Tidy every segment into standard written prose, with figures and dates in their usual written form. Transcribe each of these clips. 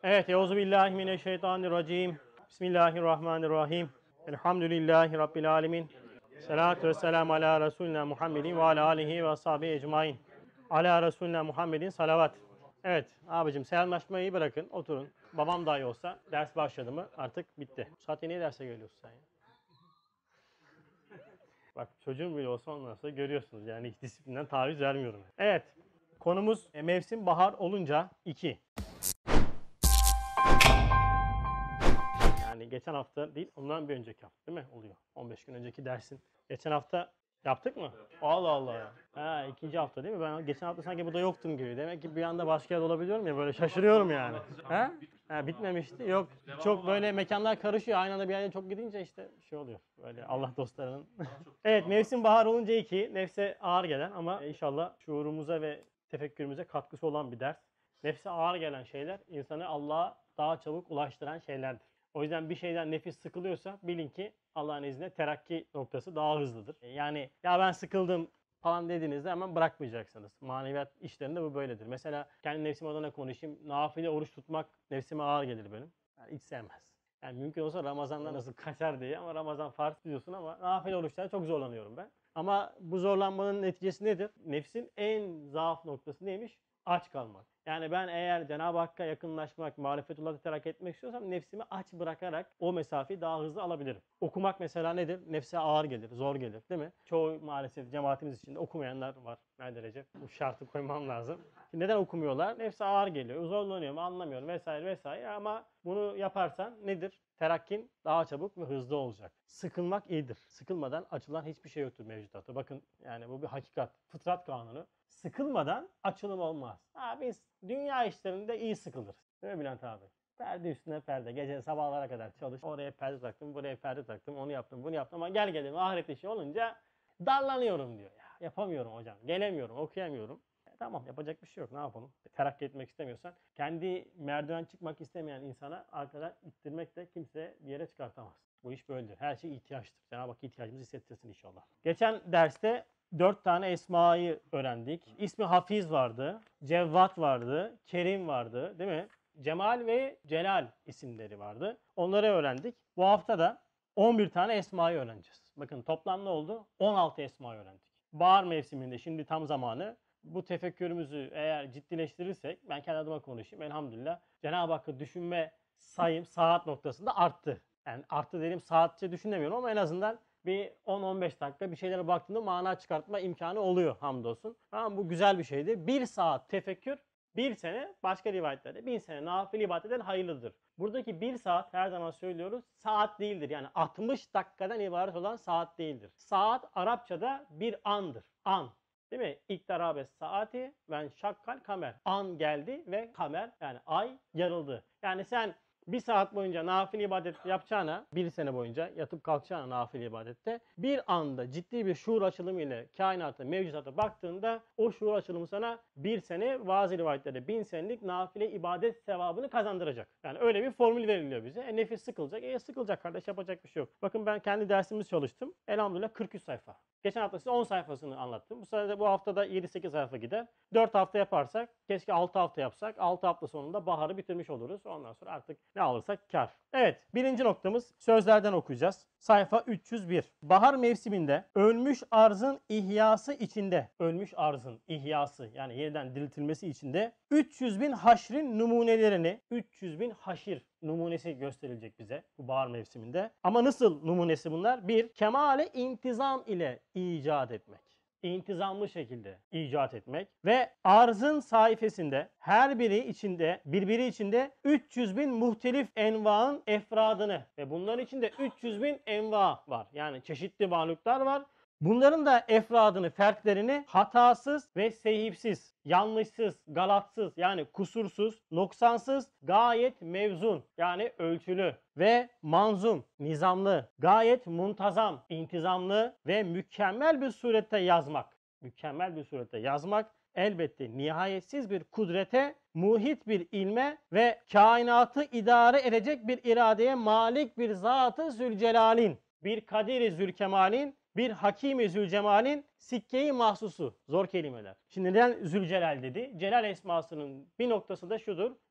Evet, Euzubillahimineşşeytanirracim. Bismillahirrahmanirrahim. Elhamdülillahi Rabbil alemin. Salatu vesselamu ala Resulina Muhammedin ve ala alihi ve ashabihi ecmain. Ala Resulina Muhammedin salavat. Evet abicim, selamlaşmayı bırakın, oturun. Babam dahi olsa ders başladı mı artık bitti. Bu saatte niye derse geliyorsun sen ya? Bak, çocuğum bile olsa ondan sonra görüyorsunuz, yani hiç disiplinden taviz vermiyorum. Evet, konumuz mevsim bahar olunca 2. Yani geçen hafta değil, ondan bir önceki hafta değil mi oluyor? 15 gün önceki dersin. Geçen hafta yaptık mı? Allah Allah. Ha, ikinci hafta değil mi? Ben geçen hafta sanki burada yoktum gibi. Demek ki bir anda başka yerde olabiliyorum ya, böyle şaşırıyorum yani. Ha? Ha, bitmemişti. Yok, çok böyle mekanlar karışıyor. Aynı anda bir yere çok gidince işte şey oluyor. Böyle Allah dostlarının. Evet, mevsim bahar olunca 2. Nefse ağır gelen ama inşallah şuurumuza ve tefekkürümüze katkısı olan bir ders. Nefse ağır gelen şeyler insanı Allah'a daha çabuk ulaştıran şeylerdir. O yüzden bir şeyden nefis sıkılıyorsa bilin ki Allah'ın izniyle terakki noktası daha hızlıdır. Yani ya ben sıkıldım falan dediğinizde hemen bırakmayacaksınız. Maneviyat işlerinde bu böyledir. Mesela kendi nefsim adına konuşayım. Nafile oruç tutmak nefsime ağır gelir benim. Yani hiç sevmez. Yani mümkün olsa Ramazan'dan nasıl kaçar diye, ama Ramazan farz diyorsun, ama nafile oruçlarda çok zorlanıyorum ben. Ama bu zorlanmanın neticesi nedir? Nefsin en zaaf noktası neymiş? Aç kalmak. Yani ben eğer Cenab-ı Hakk'a yakınlaşmak, marifetullah'ı terakki etmek istiyorsam nefsimi aç bırakarak o mesafeyi daha hızlı alabilirim. Okumak mesela nedir? Nefse ağır gelir, zor gelir değil mi? Çoğu maalesef cemaatimiz içinde okumayanlar var. Ne derece? Bu şartı koymam lazım. Neden okumuyorlar? Nefse ağır geliyor, zorlanıyor mu anlamıyorum vesaire vesaire, ama bunu yaparsan nedir? Terakkin daha çabuk ve hızlı olacak. Sıkılmak iyidir. Sıkılmadan açılan hiçbir şey yoktur mevcudatta. Bakın, yani bu bir hakikat. Fıtrat kanunu. Sıkılmadan açılım olmaz. Biz dünya işlerinde iyi sıkılırız. Değil mi Bülent abi? Perde üstüne perde. Gece sabahlara kadar çalış. Oraya perde taktım, buraya perde taktım. Onu yaptım, bunu yaptım. Ama gel gelelim ahiret işi olunca darlanıyorum diyor. Ya, yapamıyorum hocam. Gelemiyorum, okuyamıyorum. Tamam, yapacak bir şey yok. Ne yapalım? Terakki etmek istemiyorsan, kendi merdiven çıkmak istemeyen insana arkadan ittirmek de kimse bir yere çıkartamaz. Bu iş böyledir. Her şey ihtiyaçtır. Cenab-ı Hak ihtiyacımızı hissettirsin inşallah. Geçen derste 4 tane esmayı öğrendik. İsmi Hafiz vardı, Cevvat vardı, Kerim vardı, değil mi? Cemal ve Celal isimleri vardı. Onları öğrendik. Bu hafta da 11 tane esmayı öğreneceğiz. Bakın, toplam ne oldu? 16 esmayı öğrendik. Bahar mevsiminde şimdi tam zamanı. Bu tefekkürümüzü eğer ciddileştirirsek, ben kendi adıma konuşayım, elhamdülillah Cenab-ı Hakk'ı düşünme sayım saat noktasında arttı. Yani arttı dediğim saatçe düşünemiyorum, ama en azından bir 10-15 dakika bir şeylere baktığında mana çıkartma imkanı oluyor hamdolsun. Tamam, bu güzel bir şeydi. 1 saat tefekkür, 1 sene, başka rivayetlerde 1000 sene nafile ibadetten hayırlıdır. Buradaki 1 saat, her zaman söylüyoruz, saat değildir. Yani 60 dakikadan ibaret olan saat değildir. Saat Arapçada bir andır. An. Değil mi? İktarabes saati ve şakkal kamer. An geldi ve kamer, yani ay yarıldı. Yani sen 1 saat boyunca nafile ibadet yapacağına, 1 sene boyunca yatıp kalkacağına nafile ibadette, bir anda ciddi bir şuur açılımı ile kainata, mevcudata baktığında o şuur açılımı sana 1 sene, bazı rivayetlerde 1000 senelik nafile ibadet sevabını kazandıracak. Yani öyle bir formül veriliyor bize. Nefis sıkılacak. Sıkılacak kardeş, yapacak bir şey yok. Bakın, ben kendi dersimiz çalıştım. Elhamdülillah 43 sayfa. Geçen hafta size 10 sayfasını anlattım. Bu sırada bu haftada 7-8 sayfa gider. 4 hafta yaparsak, keşke 6 hafta yapsak. 6 hafta sonunda baharı bitirmiş oluruz. Ondan sonra artık ne alırsak kar. Evet, birinci noktamız sözlerden okuyacağız. Sayfa 301. Bahar mevsiminde ölmüş arzın ihyası içinde, ölmüş arzın ihyası, yani yeniden diriltilmesi içinde 300 bin haşrin numunelerini, 300 bin haşir numunesi gösterilecek bize bu bahar mevsiminde. Ama nasıl numunesi bunlar? Bir, kemale intizam ile icat etmek. İntizamlı şekilde icat etmek ve arzın sayfasında her biri içinde, birbiri içinde 300 bin muhtelif envaın efradını ve bunların içinde 300 bin enva var. Yani çeşitli varlıklar var. Bunların da efradını, fertlerini hatasız ve seyipsiz, yanlışsız, galatsız, yani kusursuz, noksansız, gayet mevzun, yani ölçülü ve manzum, nizamlı, gayet muntazam, intizamlı ve mükemmel bir surette yazmak. Mükemmel bir surette yazmak elbette nihayetsiz bir kudrete, muhit bir ilme ve kainatı idare edecek bir iradeye malik bir Zat-ı Zülcelal'in, bir Kadir-i Zülkemal'in, bir Hakim-i Zülcemal'in sikke-i mahsusu. Zor kelimeler. Şimdi neden Zülcelal dedi? Celal esmasının bir noktası da şudur.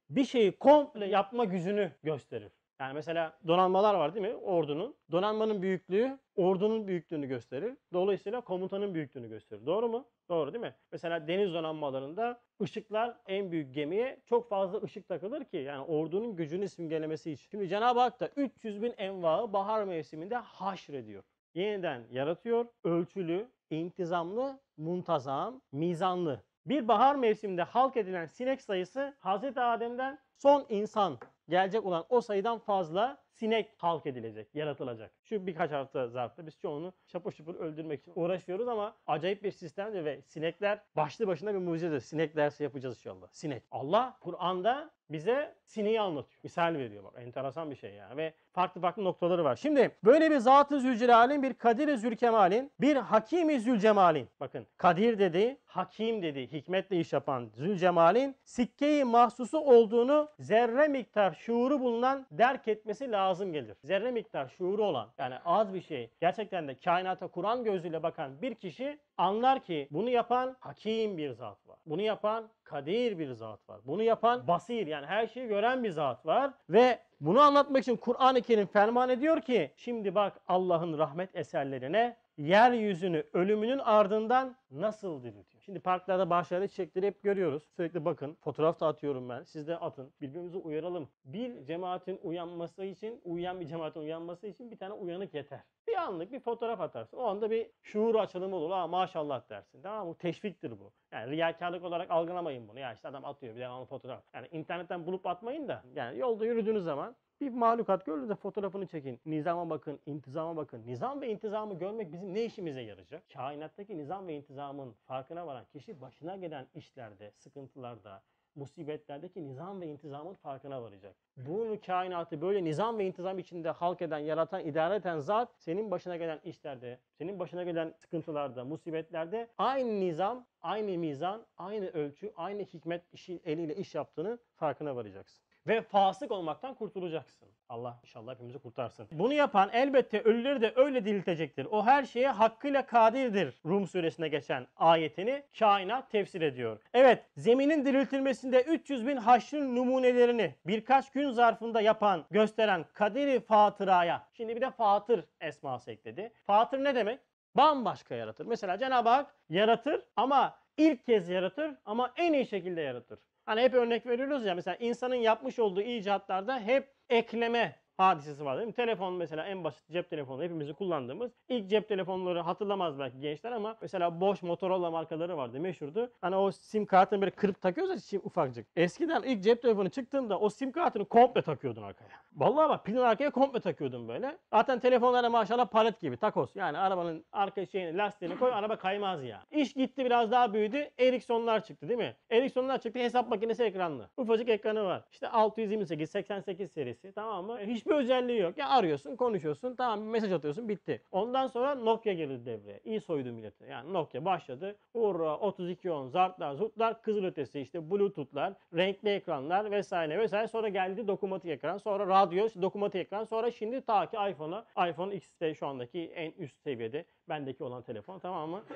bir şeyi komple yapma gücünü gösterir. Yani mesela donanmalar var değil mi ordunun? Donanmanın büyüklüğü ordunun büyüklüğünü gösterir. Dolayısıyla komutanın büyüklüğünü gösterir. Doğru mu? Doğru değil mi? Mesela deniz donanmalarında ışıklar en büyük gemiye çok fazla ışık takılır ki yani ordunun gücünü simgelemesi için. Şimdi Cenab-ı Hak da 300 bin envaı bahar mevsiminde haşrediyor. Yeniden yaratıyor. Ölçülü, intizamlı, muntazam, mizanlı. Bir bahar mevsiminde halk edilen sinek sayısı Hazreti Adem'den son insan gelecek olan o sayıdan fazla sinek halk edilecek, yaratılacak. Şu birkaç hafta zarfta biz çoğunu şapur şupur öldürmek için uğraşıyoruz ama acayip bir sistemdir ve sinekler başlı başına bir mucizedir. Sinek dersi yapacağız inşallah. Sinek. Allah Kur'an'da bize sineği anlatıyor. Misal veriyor bak. Enteresan bir şey yani. Ve farklı farklı noktaları var. Şimdi böyle bir Zat-ı Zülcelal'in, bir Kadir-i Zülkemal'in, bir Hakim-i Zülcemal'in. Bakın Kadir dedi, Hakim dedi, hikmetle iş yapan Zülcemal'in sikke-i mahsusu olduğunu zerre miktar şuuru bulunan derk etmesi lazım gelir. Zerre miktar şuuru olan yani az bir şey gerçekten de kainata Kur'an gözüyle bakan bir kişi anlar ki bunu yapan Hakim bir zat var. Bunu yapan Kadir bir zat var. Bunu yapan Basir yani her şeyi gören bir zat var ve bunu anlatmak için Kur'an-ı Kerim ferman ediyor ki şimdi bak Allah'ın rahmet eserlerine yeryüzünü ölümünün ardından nasıl diriltiyor. Şimdi parklarda, bahçelerde çiçekleri hep görüyoruz. Sürekli bakın. Fotoğraf da atıyorum ben. Siz de atın. Birbirimizi uyaralım. Bir cemaatin uyanması için, uyuyan bir cemaatin uyanması için bir tane uyanık yeter. Bir anlık bir fotoğraf atarsın. O anda bir şuur açılımı olur. Aa maşallah dersin. Tamam mı? Teşviktir bu. Yani riyakarlık olarak algılamayın bunu. Ya işte adam atıyor bir devamlı fotoğraf. Yani internetten bulup atmayın da. Yani yolda yürüdüğünüz zaman bir mahlukat görürüz de fotoğrafını çekin. Nizama bakın, intizama bakın. Nizam ve intizamı görmek bizim ne işimize yarayacak? Kainattaki nizam ve intizamın farkına varan kişi başına gelen işlerde, sıkıntılarda, musibetlerdeki nizam ve intizamın farkına varacak. Bunu kainatı böyle nizam ve intizam içinde halk eden, yaratan, idare eden zat senin başına gelen işlerde, senin başına gelen sıkıntılarda, musibetlerde aynı nizam, aynı mizan, aynı ölçü, aynı hikmet eliyle iş yaptığını farkına varacaksın. Ve fasık olmaktan kurtulacaksın. Allah inşallah hepimizi kurtarsın. Bunu yapan elbette ölüleri de öyle diriltecektir. O her şeye hakkıyla kadirdir. Rum suresine geçen ayetini kainat tefsir ediyor. Evet, zeminin diriltilmesinde 300 bin haşrın numunelerini birkaç gün zarfında yapan, gösteren Kadir-i Fatıra'ya. Şimdi bir de Fatır esması ekledi. Fatır ne demek? Bambaşka yaratır. Mesela Cenab-ı Hak yaratır ama ilk kez yaratır ama en iyi şekilde yaratır. Hani hep örnek veriyoruz ya mesela insanın yapmış olduğu icatlarda hep ekleme hadisesi var değil mi? Telefon mesela en basit cep telefonu hepimizin kullandığımız ilk cep telefonları hatırlamaz belki gençler ama mesela Bosch Motorola markaları vardı meşhurdu. Hani o sim kartını böyle kırıp takıyoruz ya sim ufacık. Eskiden ilk cep telefonu çıktığında o sim kartını komple takıyordun arkaya. Vallahi bak pilin arkaya komple takıyordun böyle. Zaten telefonlara maşallah palet gibi takos. Yani arabanın arka şeyini lastiğini koy araba kaymaz ya. İş gitti biraz daha büyüdü. Ericsson'lar çıktı değil mi? Ericsson'lar çıktı hesap makinesi ekranlı. Ufacık ekranı var. İşte 628, 88 serisi tamam mı? Hiçbir özelliği yok. Ya arıyorsun, konuşuyorsun, tamam mesaj atıyorsun bitti. Ondan sonra Nokia girdi devreye. İyi soydu milleti. Yani Nokia başladı. Urra 3210, zartlar, zurtlar, kızılötesi işte Bluetooth'lar, renkli ekranlar vesaire vesaire. Sonra geldi dokunmatik ekran. Sonra radyo, dokunmatik ekran. Sonra şimdi ta ki iPhone'a. iPhone X de şu andaki en üst seviyede. Bendeki olan telefon tamam mı?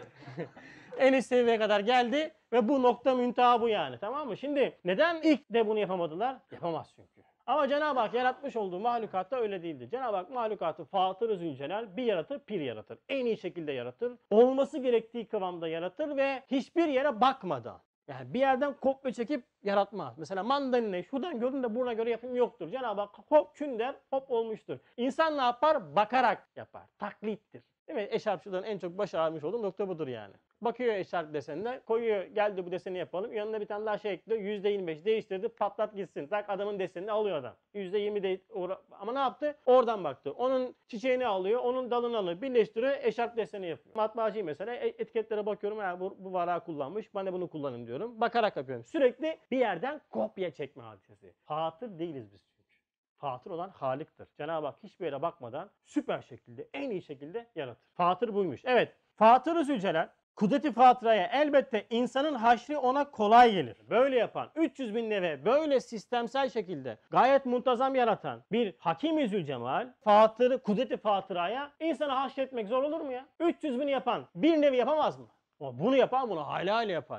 En üst seviyeye kadar geldi ve bu nokta müntaha bu yani tamam mı? Şimdi neden ilk de bunu yapamadılar? Yapamaz çünkü. Ama Cenab-ı Hak yaratmış olduğu mahlukatta öyle değildi. Cenab-ı Hak mahlukatı Fatır-ı Zülcelal bir yaratır, pir yaratır. En iyi şekilde yaratır. Olması gerektiği kıvamda yaratır ve hiçbir yere bakmadan. Yani bir yerden kopya çekip yaratmaz. Mesela mandalina şuradan gördüm de buna göre yapım yoktur. Cenab-ı Hak hop kün der hop olmuştur. İnsan ne yapar? Bakarak yapar. Taklittir. Değil mi? Eşarpçıların en çok baş ağrımış olduğu nokta budur yani. Bakıyor eşarp desenine, koyuyor geldi bu deseni yapalım. Yanına bir tane daha şey ekliyor. %25 değiştirdi patlat gitsin. Tak adamın desenini alıyor adam. %20 de ama ne yaptı? Oradan baktı. Onun çiçeğini alıyor, onun dalını alıyor. Birleştiriyor, eşarp deseni yapıyor. Matbaacı mesela etiketlere bakıyorum. Ya bu varağı kullanmış. Ben de bunu kullanayım diyorum. Bakarak yapıyorum. Sürekli bir yerden kopya çekme hadisesi. Hatır değiliz biz. Fatır olan Halik'tir. Cenab-ı Hak hiçbir yere bakmadan süper şekilde, en iyi şekilde yaratır. Fatır buymuş. Evet, Fatır-ı Zülcelal, Kudret-i Fatıra'ya elbette insanın haşri ona kolay gelir. Böyle yapan, 300 bin neve böyle sistemsel şekilde gayet muntazam yaratan bir Hakim-i Zülcemal, Fatır'ı, Kudret-i Fatıra'ya insanı haşretmek zor olur mu ya? 300 bini yapan bir nevi yapamaz mı? Ama bunu yapan bunu hayli hayli yapar yani.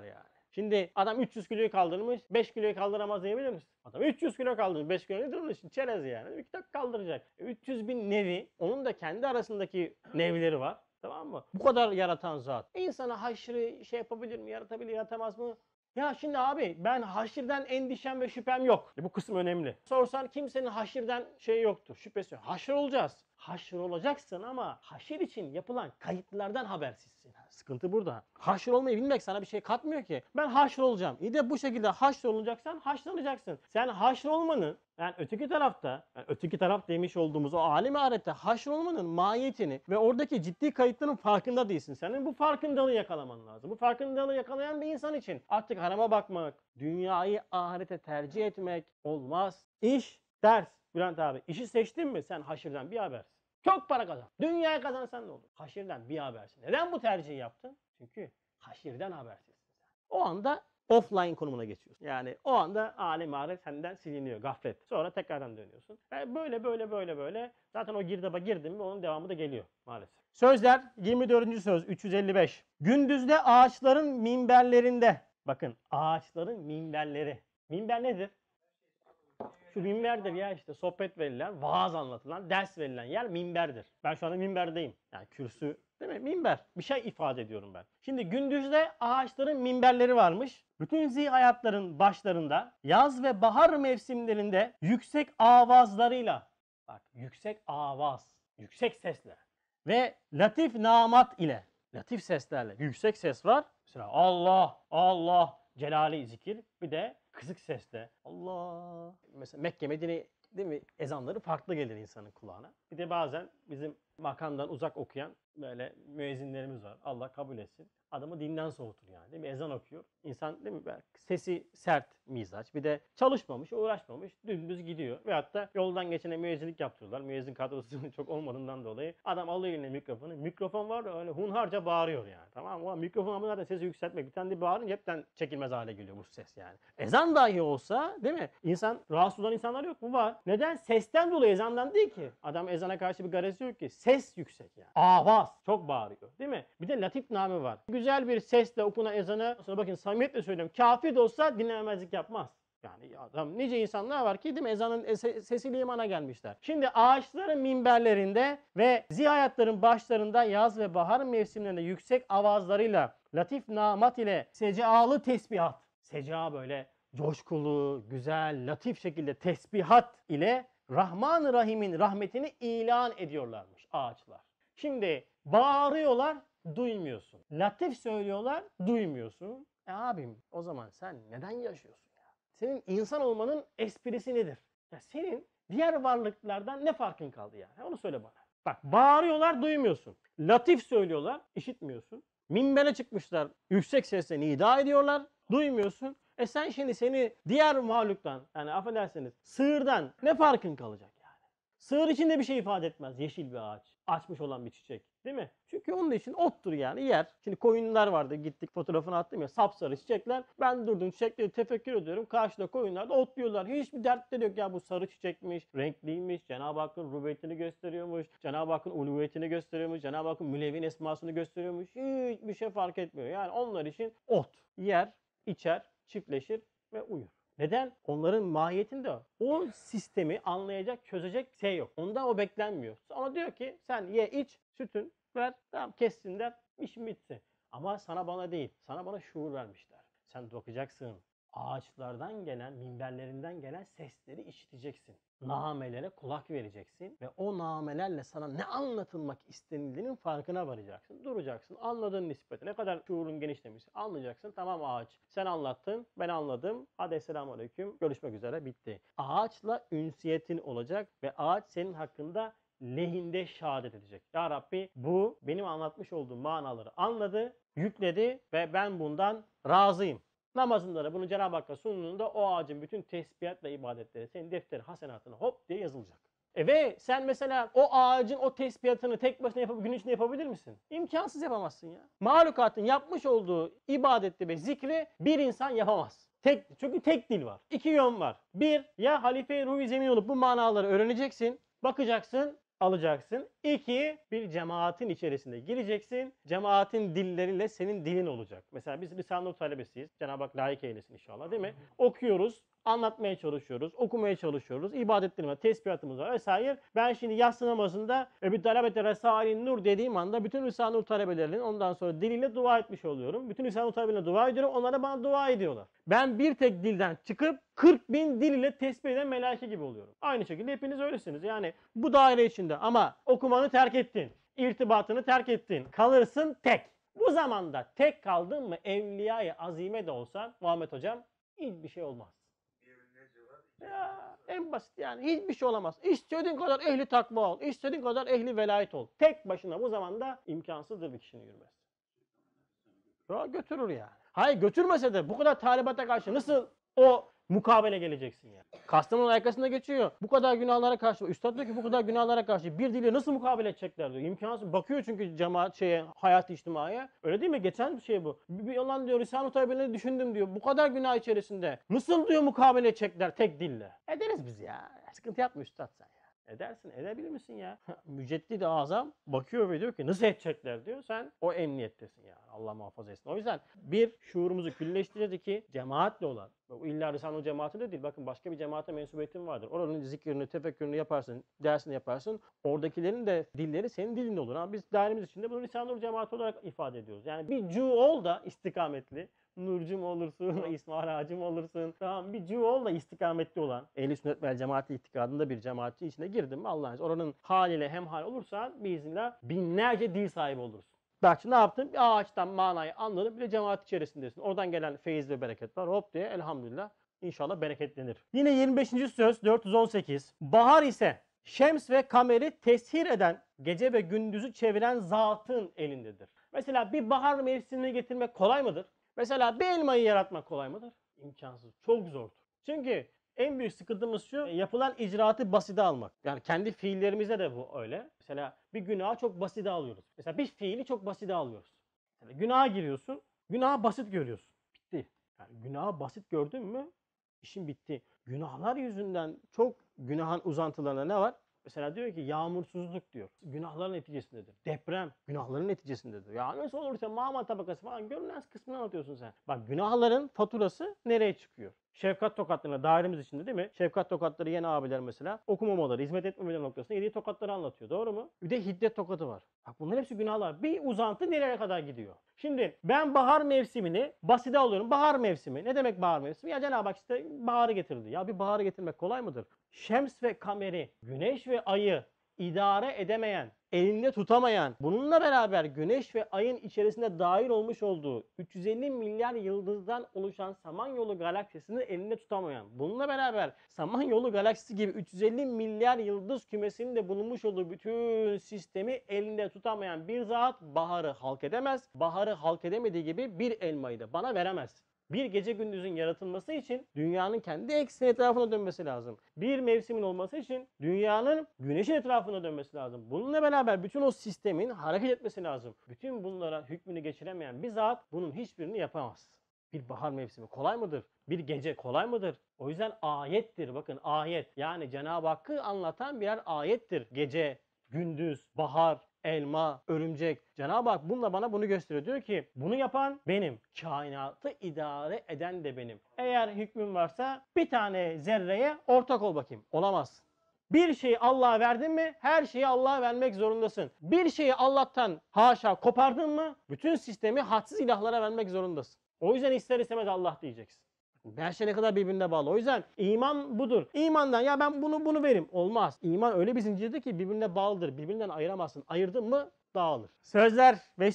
Şimdi adam 300 kiloyu kaldırmış, 5 kiloyu kaldıramaz diyebilir misin? Adam 300 kilo kaldırmış, 5 kilo nedir onun için? Çerez yani. Bir kitap kaldıracak. 300 bin nevi, onun da kendi arasındaki nevleri var. Tamam mı? Bu kadar yaratan zat. İnsana haşrı şey yapabilir mi? Yaratabilir, yaratamaz mı? Ya şimdi abi ben haşirden endişem ve şüphem yok. Bu kısım önemli. Sorsan kimsenin haşirden şey yoktur, şüphesi yok. Haşır olacağız. Haşır olacaksın ama haşir için yapılan kayıtlardan habersizsin. Sıkıntı burada. Haşır olmayı bilmek sana bir şey katmıyor ki. Ben haşır olacağım. İyi de bu şekilde haşır olacaksan haşlanacaksın. Sen haşır olmanın yani öteki tarafta, yani öteki taraf demiş olduğumuz o alim ahirette haşr olmanın mahiyetini ve oradaki ciddi kayıtların farkında değilsin. Senin bu farkındalığı yakalaman lazım. Bu farkındalığı yakalayan bir insan için artık harama bakmak, dünyayı ahirete tercih etmek olmaz. İş, ders. Bülent abi işi seçtin mi sen haşirden bir habersin. Çok para kazan. Dünyayı kazansan ne olur? Haşirden bir habersin. Neden bu tercihi yaptın? Çünkü haşirden habersizsin sen. O anda offline konumuna geçiyorsun. Yani o anda alim marif senden siliniyor, gaflet. Sonra tekrardan dönüyorsun. Böyle. Zaten o girdaba girdin mi onun devamı da geliyor maalesef. Sözler 24. söz 355. Gündüzde ağaçların minberlerinde. Bakın ağaçların minberleri. Minber nedir? Şu minberdir ya işte sohbet verilen, vaaz anlatılan, ders verilen yer minberdir. Ben şu anda minberdeyim. Yani kürsü değil mi? Minber. Bir şey ifade ediyorum ben. Şimdi gündüzde ağaçların minberleri varmış. Bütün zihayatların başlarında yaz ve bahar mevsimlerinde yüksek avazlarıyla, bak yüksek avaz, yüksek sesle ve latif namat ile, latif seslerle yüksek ses var. Mesela Allah, Allah, celali zikir, bir de kısık sesle Allah. Mesela Mekke, Medine değil mi? Ezanları farklı gelir insanın kulağına. Bir de bazen bizim makamdan uzak okuyan böyle müezzinlerimiz var. Allah kabul etsin. Adamı dinden soğutur yani. Değil mi? Ezan okuyor. İnsan değil mi? Sesi sert mizaç. Bir de çalışmamış, uğraşmamış. Dümdüz gidiyor. Veyahut da yoldan geçene müezzinlik yaptırıyorlar. Müezzin kadrosu çok olmadığından dolayı. Adam alıyor eline mikrofonu. Mikrofon var da öyle hunharca bağırıyor yani. Tamam mı? Mikrofon ama zaten sesi yükseltmek. Bir tane de bağırınca hepten çekilmez hale geliyor bu ses yani. Ezan dahi olsa değil mi? İnsan, rahatsız olan insanlar yok mu? Var. Neden? Sesten dolayı, ezandan değil ki. Adam ezana karşı bir garezi yok ki. Ses yüksek yani. Avaz. Çok bağırıyor. Değil mi? Bir de latif name var. Güzel bir sesle okunan ezanı, sonra bakın samimiyetle söylüyorum. Kafir de olsa dinlememezlik yapmaz. Yani adam nice insanlar var ki değil mi? Ezanın sesiyle imana gelmişler. Şimdi ağaçların minberlerinde ve zihayatların başlarında yaz ve bahar mevsimlerinde yüksek avazlarıyla, latif namat ile secalı tesbihat. Seca böyle coşkulu, güzel, latif şekilde tesbihat ile Rahman-ı Rahim'in rahmetini ilan ediyorlarmış ağaçlar. Şimdi bağırıyorlar, duymuyorsun. Latif söylüyorlar, duymuyorsun. Abim o zaman sen neden yaşıyorsun ya? Senin insan olmanın esprisi nedir? Ya senin diğer varlıklardan ne farkın kaldı yani? Onu söyle bana. Bak bağırıyorlar, duymuyorsun. Latif söylüyorlar, işitmiyorsun. Minbere çıkmışlar, yüksek sesle nida ediyorlar, duymuyorsun. Sen şimdi seni diğer mahluktan, yani affedersiniz, sığırdan ne farkın kalacak yani? Sığır için de bir şey ifade etmez yeşil bir ağaç. Açmış olan bir çiçek. Değil mi? Çünkü onun için ottur yani yer. Şimdi koyunlar vardı, gittik fotoğrafını attım ya, sapsarı çiçekler. Ben durdum çiçekleri tefekkür ediyorum. Karşıda koyunlar da otluyorlar. Hiçbir dertleri yok ya, bu sarı çiçekmiş, renkliymiş, Cenab-ı Hakk'ın rububiyetini gösteriyormuş, Cenab-ı Hakk'ın uluhiyetini gösteriyormuş, Cenab-ı Hakk'ın mülevvin esmasını gösteriyormuş. Hiçbir şey fark etmiyor. Yani onlar için ot. Yer, içer, çiftleşir ve uyur. Neden? Onların mahiyetinde o sistemi anlayacak, çözecek şey yok. Ondan o beklenmiyor. Ama diyor ki sen ye iç, sütün ver, tamam kessinler, işin bitsin. Ama sana bana değil, sana bana şuur vermişler. Sen bakacaksın, ağaçlardan gelen, minberlerinden gelen sesleri işiteceksin. Namelere kulak vereceksin ve o namelerle sana ne anlatılmak istenildiğinin farkına varacaksın. Duracaksın, anladığın nispeti. Ne kadar şuurun genişlemiş anlayacaksın. Tamam ağaç, sen anlattın, ben anladım. Hadi esselamu aleyküm, görüşmek üzere, bitti. Ağaçla ünsiyetin olacak ve ağaç senin hakkında lehinde şehadet edecek. Ya Rabbi bu benim anlatmış olduğum manaları anladı, yükledi ve ben bundan razıyım. Namazında da bunu Cenab-ı Hakk'a sunduğunda o ağacın bütün tesbihat ve ibadetleri senin defteri hasenatına hop diye yazılacak. Ve sen mesela o ağacın o tesbihatını tek başına gün içinde yapabilir misin? İmkansız, yapamazsın ya. Mahlukatın yapmış olduğu ibadeti ve zikri bir insan yapamaz. Çünkü tek dil var. İki yön var. Bir, ya halife-i ruh-i zemin olup bu manaları öğreneceksin. Bakacaksın alacaksın. 2, bir cemaatin içerisinde gireceksin. Cemaatin dilleriyle senin dilin olacak. Mesela biz Risale-i Nur talebesiyiz. Cenab-ı Hak layık eylesin inşallah, değil mi? Okuyoruz, anlatmaya çalışıyoruz, okumaya çalışıyoruz. İbadetlerimiz, tesbihatımız var vesaire. Ben şimdi yatsı namazında bir talebete Risale-i Nur dediğim anda bütün Risale-i Nur talebelerinin ondan sonra diliyle dua etmiş oluyorum. Bütün Risale-i Nur talebelerine dua ediyorum. Onlar da bana dua ediyorlar. Ben bir tek dilden çıkıp 40.000 dil ile tesbih eden melaike gibi oluyorum. Aynı şekilde hepiniz öylesiniz. Yani bu daire içinde ama okumanı terk ettin, irtibatını terk ettin, kalırsın tek. Bu zamanda tek kaldın mı Evliya-i Azime de olsan Muhammed Hocam hiçbir şey olmaz. Ya, en basit yani hiçbir şey olamaz. İstediğin kadar ehli takva ol, istediğin kadar ehli velayet ol. Tek başına bu zamanda imkansızdır bir kişinin yürümesi. Ya götürür yani. Hayır götürmese de bu kadar talibata karşı nasıl o mukabele geleceksin yani? Kastamonu arkasında geçiyor. Bu kadar günahlara karşı, üstad diyor ki bu kadar günahlara karşı bir dille nasıl mukabele edecekler diyor. İmkansız. Bakıyor çünkü cemaat hayat içtimaiye. Öyle değil mi? Geçen bir şey bu. Bir yalan diyor Risale-i Tevbe'leri düşündüm diyor. Bu kadar günah içerisinde nasıl diyor mukabele edecekler tek dille? Ederiz biz ya. Sıkıntı yapma üstad sen ya. Edersin, edebilir misin ya? Müceddid-i Azam bakıyor ve diyor ki nasıl edecekler diyor. Sen o emniyettesin yani. Allah muhafaza etsin. O yüzden bir şuurumuzu külleştireceğiz ki cemaatle olan. İlla Risale-i cemaati de değil. Bakın başka bir cemaate mensubiyetin vardır. Oranın zikrini, tefekkürünü yaparsın, dersini yaparsın. Oradakilerin de dilleri senin dilinde olur. Ama biz dairemiz içinde bunu Risale-i cemaati olarak ifade ediyoruz. Yani bir cu ol da istikametli. Nurcum olursun, İsmail Hacım olursun. Tamam bir cu ol da istikametli olan. Ehl-i Sünnet vel Cemaati itikadında bir cemaatçi içine girdin mi Allah'ın izniyle oranın haliyle hemhal olursan biiznillah binlerce dil sahibi olursun. Bak şimdi ne yaptın? Bir ağaçtan manayı anladın. Bir de cemaat içerisindesin. Oradan gelen feyiz ve bereket var. Hop diye elhamdülillah İnşallah bereketlenir. Yine 25. söz 418. Bahar ise şems ve kameri teshir eden, gece ve gündüzü çeviren zatın elindedir. Mesela bir bahar mevsimini getirmek kolay mıdır? Mesela bir elmayı yaratmak kolay mıdır? İmkansız. Çok zordur. Çünkü en büyük sıkıntımız şu, yapılan icraatı basite almak. Yani kendi fiillerimizde de bu öyle. Mesela bir günahı çok basite alıyoruz. Mesela bir fiili çok basite alıyoruz. Yani günaha giriyorsun, günahı basit görüyorsun. Bitti. Yani günahı basit gördün mü, işin bitti. Günahlar yüzünden çok günahın uzantılarında ne var? Mesela diyor ki yağmursuzluk diyor. Günahların neticesindedir. Deprem günahların neticesindedir. Ya nasıl olursa mağma tabakası falan görünen kısmını anlatıyorsun sen. Bak günahların faturası nereye çıkıyor? Şefkat tokatlarına dairemiz içinde değil mi? Şefkat tokatları yeni abiler mesela okumamaları, hizmet etmemeleri noktasında yediği tokatları anlatıyor. Doğru mu? Bir de hiddet tokadı var. Bak bunlar hepsi günahlar. Bir uzantı nereye kadar gidiyor? Şimdi ben bahar mevsimini basite alıyorum. Bahar mevsimi. Ne demek bahar mevsimi? Ya Cenab-ı Hak işte baharı getirdi. Ya bir baharı getirmek kolay mıdır? Şems ve kameri, güneş ve ayı idare edemeyen, elinde tutamayan, bununla beraber güneş ve ayın içerisinde dahil olmuş olduğu 350 milyar yıldızdan oluşan Samanyolu galaksisini elinde tutamayan, bununla beraber Samanyolu galaksisi gibi 350 milyar yıldız kümesinin de bulunmuş olduğu bütün sistemi elinde tutamayan bir zat baharı halk edemez. Baharı halk edemediği gibi bir elmayı da bana veremez. Bir gece gündüzün yaratılması için dünyanın kendi ekseni etrafına dönmesi lazım. Bir mevsimin olması için dünyanın güneşin etrafına dönmesi lazım. Bununla beraber bütün o sistemin hareket etmesi lazım. Bütün bunlara hükmünü geçiremeyen bir zat bunun hiçbirini yapamaz. Bir bahar mevsimi kolay mıdır? Bir gece kolay mıdır? O yüzden ayettir. Bakın ayet. Yani Cenab-ı Hakk'ı anlatan birer ayettir. Gece, gündüz, bahar, elma, örümcek. Cenab-ı Hak bununla bana bunu gösteriyor. Diyor ki bunu yapan benim. Kainatı idare eden de benim. Eğer hükmüm varsa bir tane zerreye ortak ol bakayım. Olamaz. Bir şeyi Allah'a verdin mi her şeyi Allah'a vermek zorundasın. Bir şeyi Allah'tan haşa kopardın mı bütün sistemi hadsiz ilahlara vermek zorundasın. O yüzden ister istemez Allah diyeceksin. Her şey ne kadar birbirine bağlı. O yüzden iman budur. İmandan ya ben bunu veririm. Olmaz. İman öyle bir zincirdir ki birbirine bağlıdır. Birbirinden ayıramazsın. Ayırdın mı dağılır. Sözler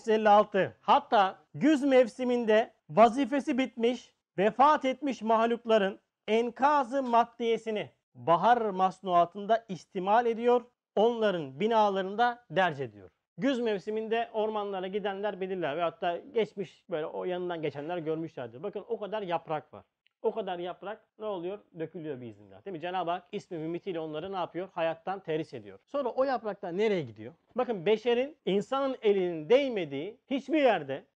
556. Hatta güz mevsiminde vazifesi bitmiş, vefat etmiş mahlukların enkazı maddiyesini bahar masnuatında istimal ediyor. Onların binalarında derc ediyor. Güz mevsiminde ormanlara gidenler bilirler ve hatta geçmiş böyle o yanından geçenler görmüşlerdir. Bakın o kadar yaprak var. O kadar yaprak ne oluyor? Dökülüyor biiznillah. Değil mi? Cenab-ı Hak ismi ümitiyle onları ne yapıyor? Hayattan terhis ediyor. Sonra o yapraklar nereye gidiyor? Bakın beşerin, insanın elinin değmediği hiçbir yerde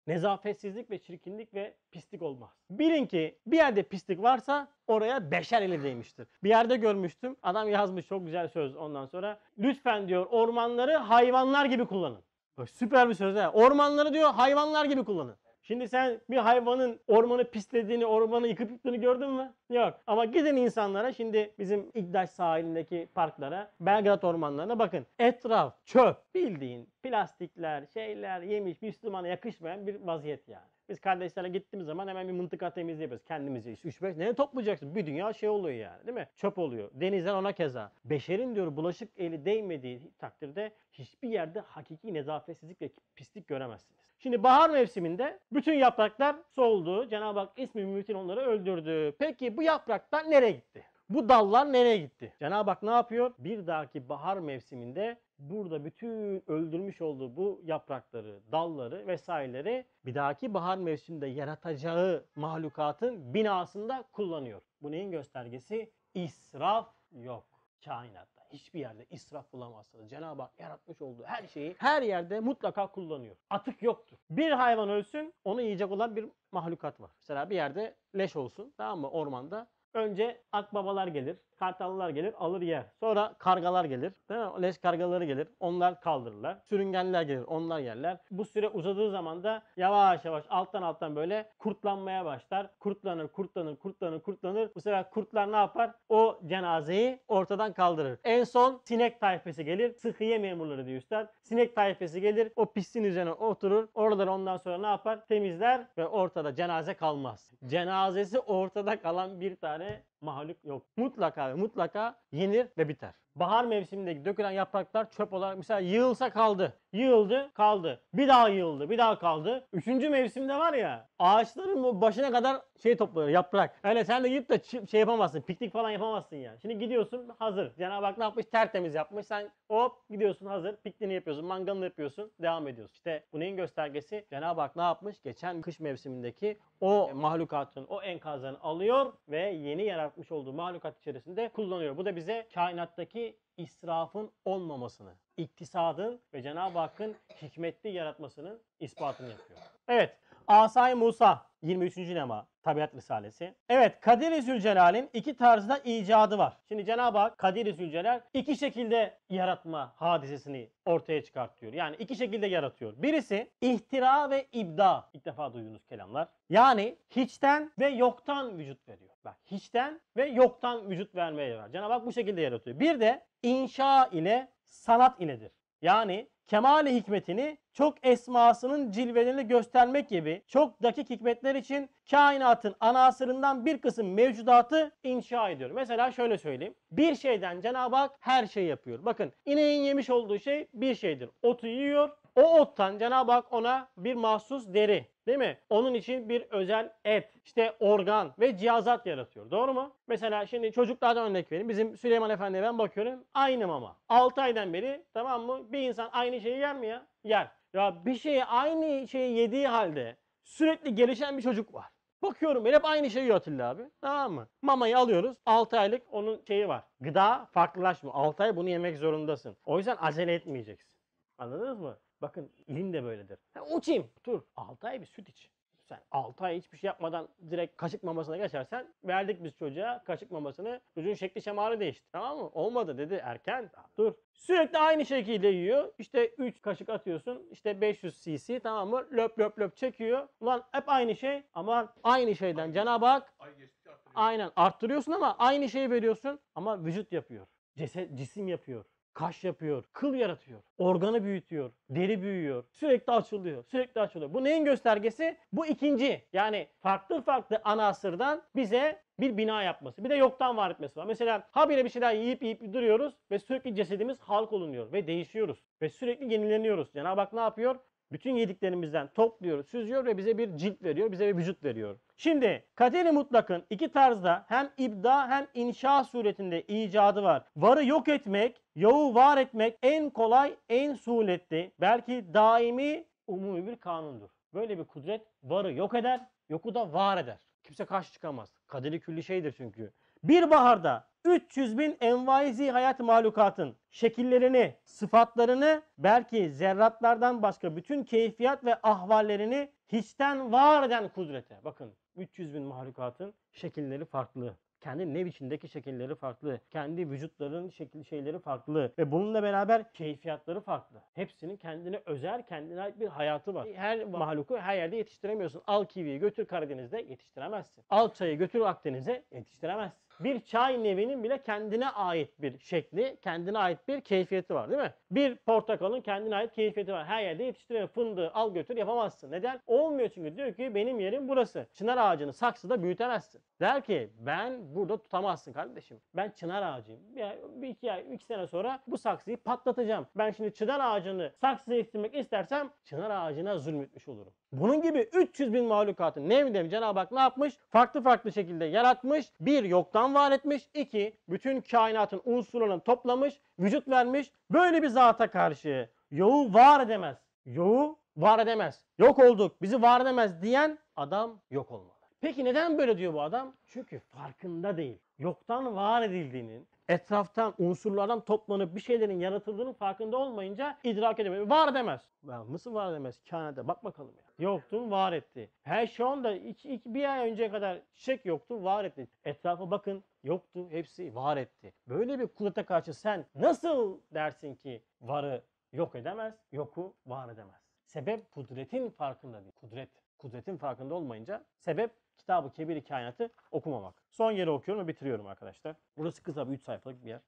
nezafetsizlik ve çirkinlik ve pislik olmaz. Bilin ki bir yerde pislik varsa oraya beşer eli değmiştir. Bir yerde görmüştüm. Adam yazmış çok güzel söz ondan sonra. Lütfen diyor ormanları hayvanlar gibi kullanın. Bak, süper bir söz ha. Ormanları diyor hayvanlar gibi kullanın. Şimdi sen bir hayvanın ormanı pislediğini, ormanı yıkıp yıktığını gördün mü? Yok. Ama gidin insanlara şimdi bizim İktaş sahilindeki parklara, Belgrad ormanlarına bakın. Etraf çöp. Bildiğin plastikler, şeyler yemiş, Müslümana yakışmayan bir vaziyet yani. Biz kardeşlerle gittiğimiz zaman hemen bir mıntıka temizliği yapıyoruz. Kendimizi 3-5 ne toplayacaksın? Bir dünya şey oluyor yani değil mi? Çöp oluyor. Denizler ona keza. Beşerin diyor bulaşık eli değmediği takdirde hiçbir yerde hakiki nezafetsizlik ve pislik göremezsiniz. Şimdi bahar mevsiminde bütün yapraklar soldu. Cenab-ı Hak ismi mümin onları öldürdü. Peki bu yapraklar nereye gitti? Bu dallar nereye gitti? Cenab-ı Hak ne yapıyor? Bir dahaki bahar mevsiminde burada bütün öldürmüş olduğu bu yaprakları, dalları vesaireleri bir dahaki bahar mevsiminde yaratacağı mahlukatın binasında kullanıyor. Bu neyin göstergesi? İsraf yok kainatta. Hiçbir yerde israf bulamazsınız. Cenab-ı Hak yaratmış olduğu her şeyi her yerde mutlaka kullanıyor. Atık yoktur. Bir hayvan ölsün, onu yiyecek olan bir mahlukat var. Mesela bir yerde leş olsun, tamam mı, ormanda. Önce akbabalar gelir, kartallar gelir, alır yer. Sonra kargalar gelir, değil mi? Leş kargaları gelir, onlar kaldırırlar. Sürüngenler gelir, onlar yerler. Bu süre uzadığı zaman da yavaş yavaş alttan böyle kurtlanmaya başlar. Kurtlanır. Bu sefer kurtlar ne yapar? O cenazeyi ortadan kaldırır. En son sinek tayfesi gelir, sıhhiye memurları diye üstad. Sinek tayfesi gelir, o pisliğin üzerine oturur. Oraları ondan sonra ne yapar? Temizler ve ortada cenaze kalmaz. Cenazesi ortada kalan bir tane mahluk yok. Mutlaka ve mutlaka yenir ve biter. Bahar mevsimindeki dökülen yapraklar çöp olarak mesela yığılsa kaldı. Yığıldı, kaldı. Bir daha yığıldı, bir daha kaldı. Üçüncü mevsimde var ya, ağaçların başına kadar şey toplanır, yaprak. Öyle sen de gidip de şey yapamazsın, piknik falan yapamazsın yani. Şimdi gidiyorsun hazır. Cenab-ı Hak ne yapmış? Tertemiz yapmış. Sen hop gidiyorsun hazır. Pikniğini yapıyorsun, mangalını yapıyorsun, devam ediyorsun. İşte bu neyin göstergesi? Cenab-ı Hak ne yapmış? Geçen kış mevsimindeki o mahlukatın, o enkazlarını alıyor ve yeni yaratmış olduğu mahlukat içerisinde kullanıyor. Bu da bize kainattaki israfın olmamasını, iktisadın ve Cenab-ı Hakk'ın hikmetli yaratmasının ispatını yapıyor. Evet, Asay Musa 23. Lema Tabiat Risalesi. Evet, Kadir-i Zülcelal'in iki tarzda icadı var. Şimdi Cenab-ı Hak Kadir-i Zülcelal iki şekilde yaratma hadisesini ortaya çıkartıyor. Yani iki şekilde yaratıyor. Birisi ihtira ve ibda. İlk defa duyduğunuz kelamlar. Yani hiçten ve yoktan vücut veriyor. Bak, hiçten ve yoktan vücut vermeye var. Cenab-ı Hak bu şekilde yaratıyor. Bir de inşa ile sanat iledir. Yani kemal-i hikmetini çok esmasının cilvelerini göstermek gibi çok dakik hikmetler için kainatın anasırından bir kısım mevcudatı inşa ediyor. Mesela şöyle söyleyeyim. Bir şeyden Cenab-ı Hak her şeyi yapıyor. Bakın, ineğin yemiş olduğu şey bir şeydir. Otu yiyor. O ottan Cenab-ı Hak ona bir mahsus deri, değil mi? Onun için bir özel et, işte organ ve cihazat yaratıyor. Doğru mu? Mesela şimdi çocuklardan örnek vereyim. Bizim Süleyman Efendi'ye ben bakıyorum. Aynı mama. 6 aydan beri, tamam mı? Bir insan aynı şeyi yer mi ya? Yer. Ya bir şeyi aynı şeyi yediği halde sürekli gelişen bir çocuk var. Bakıyorum ben hep aynı şeyi yiyor Atilla abi. Tamam mı? Mamayı alıyoruz. 6 aylık onun şeyi var. Gıda farklılaşmıyor. 6 ay bunu yemek zorundasın. O yüzden acele etmeyeceksin. Anladınız mı? Bakın ilim de böyledir. Uçayım. Dur. 6 ay bir süt iç. Sen 6 ay hiçbir şey yapmadan direkt kaşık mamasına geçersen, verdik biz çocuğa kaşık mamasını. Çocuğun şekli şemali değişti. Tamam mı? Olmadı dedi erken. Dur. Sürekli aynı şekilde yiyor. İşte 3 kaşık atıyorsun. İşte 500 cc, tamam mı? Löp löp löp çekiyor. Ulan hep aynı şey ama aynı şeyden Cenab-ı Hak aynen arttırıyorsun ama aynı şeyi veriyorsun ama vücut yapıyor. Cisim yapıyor. Kaş yapıyor, kıl yaratıyor, organı büyütüyor, deri büyüyor, sürekli açılıyor, sürekli açılıyor. Bu neyin göstergesi? Bu ikinci. Yani farklı farklı anasırdan bize bir bina yapması, bir de yoktan var etmesi var. Mesela habire bir şeyler yiyip duruyoruz ve sürekli cesedimiz halk olunuyor ve değişiyoruz ve sürekli yenileniyoruz. Cenab-ı Hak ne yapıyor? Bütün yediklerimizden topluyor, süzüyor ve bize bir cilt veriyor, bize bir vücut veriyor. Şimdi Kader-i Mutlak'ın iki tarzda hem ibda hem inşa suretinde icadı var. Varı yok etmek, yoğu var etmek en kolay, en suretli, belki daimi, umumi bir kanundur. Böyle bir kudret varı yok eder, yoku da var eder. Kimse karşı çıkamaz. Kaderi külli şeydir çünkü. Bir baharda 300 bin envaizi hayat mahlukatın şekillerini, sıfatlarını, belki zerratlardan başka bütün keyfiyat ve ahvallerini hiçten var eden kudrete. Bakın 300 bin mahlukatın şekilleri farklı. Kendi nev içindeki şekilleri farklı. Kendi vücutların şeyleri farklı. Ve bununla beraber keyfiyatları farklı. Hepsinin kendine özel, kendine ait bir hayatı var. Her mahluku her yerde yetiştiremiyorsun. Al kiviyi götür Karadeniz'de yetiştiremezsin. Al çayı götür Akdeniz'e yetiştiremezsin. Bir çay nevinin bile kendine ait bir şekli, kendine ait bir keyfiyeti var değil mi? Bir portakalın kendine ait keyfiyeti var. Her yerde yetiştiremiyor. Fındığı al götür yapamazsın. Neden? Olmuyor çünkü. Diyor ki benim yerim burası. Çınar ağacını saksıda büyütemezsin. Der ki ben burada tutamazsın kardeşim. Ben çınar ağacıyım. Bir iki sene sonra bu saksıyı patlatacağım. Ben şimdi çınar ağacını saksıya yetiştirmek istersem çınar ağacına zulmetmiş olurum. Bunun gibi 300 bin mahlukatın nevlerini Cenab-ı Hak ne yapmış? Farklı farklı şekilde yaratmış. Bir, yoktan var etmiş. İki, bütün kainatın unsurlarını toplamış, vücut vermiş. Böyle bir zata karşı yoğu var edemez. Yoğu var edemez. Yok olduk, bizi var edemez diyen adam yok olmalı. Peki neden böyle diyor bu adam? Çünkü farkında değil. Yoktan var edildiğinin, etraftan, unsurlardan toplanıp bir şeylerin yaratıldığının farkında olmayınca idrak edemiyor. Var edemez. Nasıl var edemez? Kainata bak bakalım ya. Yoktu, var etti. Her şu anda bir ay önce kadar çiçek yoktu, var etti. Etrafa bakın, yoktu, hepsi var etti. Böyle bir kudrete karşı sen nasıl dersin ki varı yok edemez, yoku var edemez? Sebep kudretin farkında değil. Kudretin farkında olmayınca sebep Kitab-ı Kebir-i Kainat'ı okumamak. Son yeri okuyorum ve bitiriyorum arkadaşlar. Burası kısa bir 3 sayfalık bir yer.